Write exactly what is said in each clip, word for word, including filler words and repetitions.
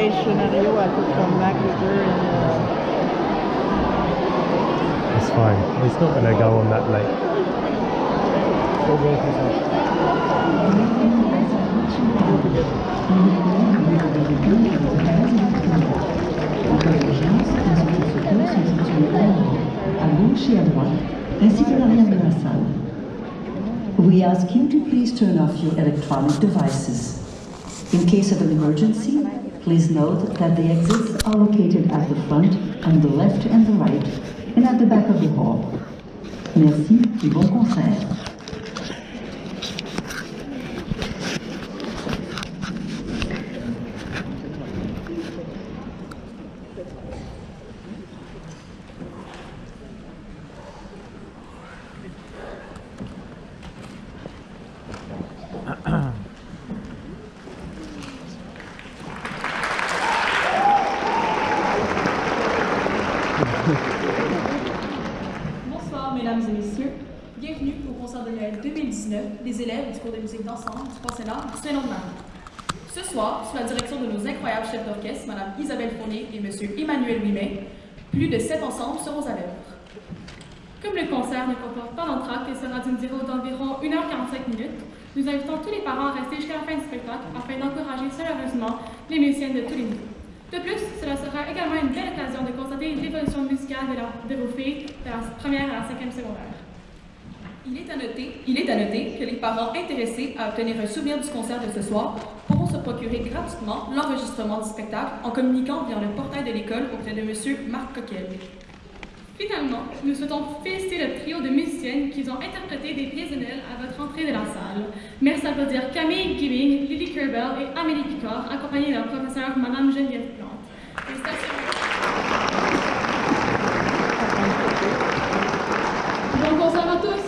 des scénarios à tout comme Mac Luger and uh... It's fine. It's not going to go on that late. À gauche et à droite, ainsi que l'arrière de la salle. We ask you to please turn off your electronic devices. In case of an emergency, please note that the exits are located at the front, on the left and the right, and at the back of the hall. Merci et bon concert. Bonsoir, mesdames et messieurs. Bienvenue au concert de Noël deux mille dix-neuf des élèves du cours de musique d'ensemble du pensionnat du Saint-Nom-de-Marie. Ce soir, sous la direction de nos incroyables chefs d'orchestre, Mme Isabelle Fournier et M. Emmanuel Ouimet, plus de sept ensembles seront à l'œuvre. Comme le concert ne comporte pas d'entracte et sera d'une durée d'environ une heure quarante-cinq minutes, nous invitons tous les parents à rester jusqu'à la fin du spectacle afin d'encourager chaleureusement les musiciens de tous les niveaux. De plus, cela sera également une belle occasion de constater l'évolution musicale de, leur, de vos filles de la première à la cinquième secondaire. Il est, à noter, il est à noter que les parents intéressés à obtenir un souvenir du concert de ce soir pourront se procurer gratuitement l'enregistrement du spectacle en communiquant via le portail de l'école auprès de M. Marc Coquel. Finalement, nous souhaitons féliciter le trio de musiciennes qui ont interprété des pièces de Noël à votre entrée de la salle. Merci à applaudir Camille Gibbing, Lily Kerbel et Amélie Picard, accompagnées de leur professeure Mme Geneviève Plante. Félicitations. Bon concert à tous.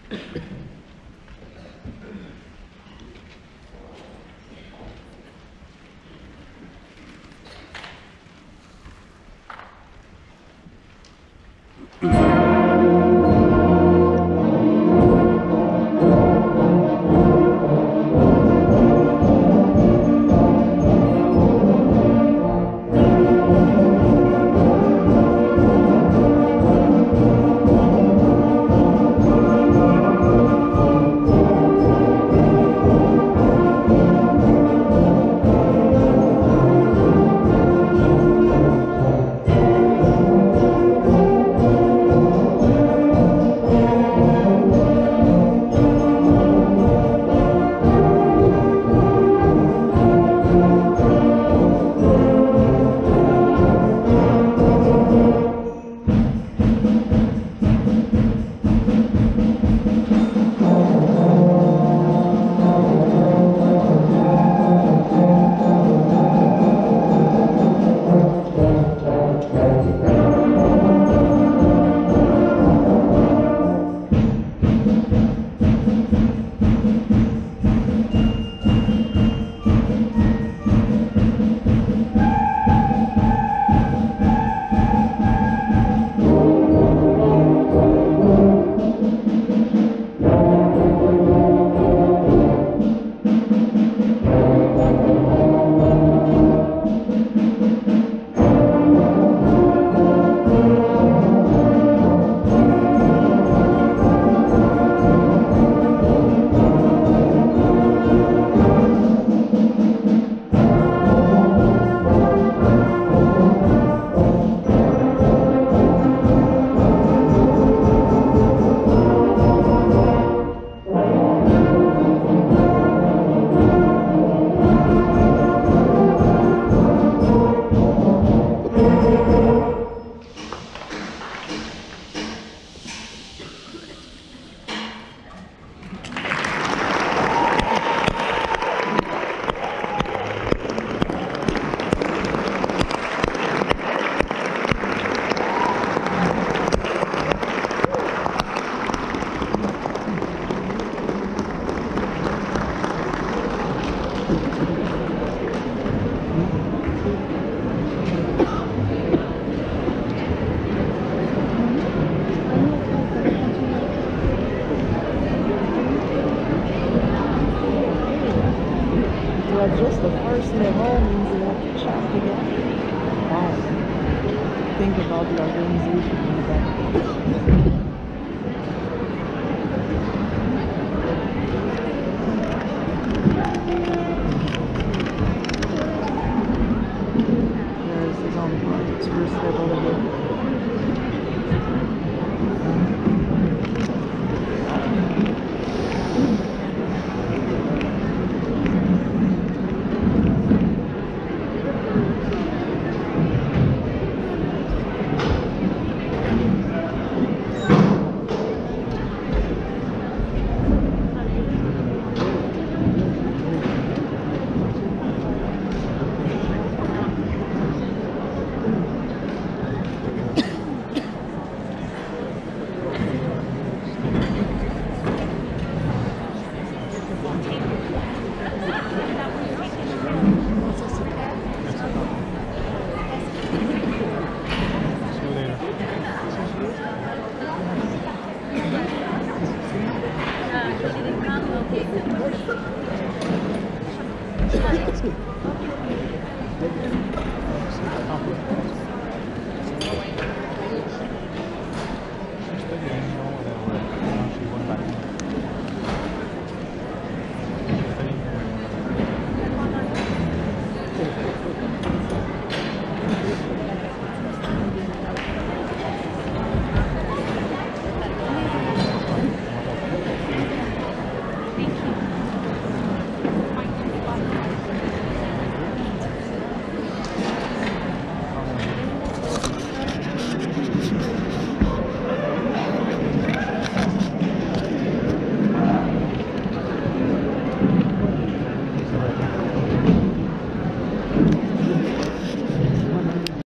Well, just the first level means you have to chop again. Wow. Think about the organization in the back.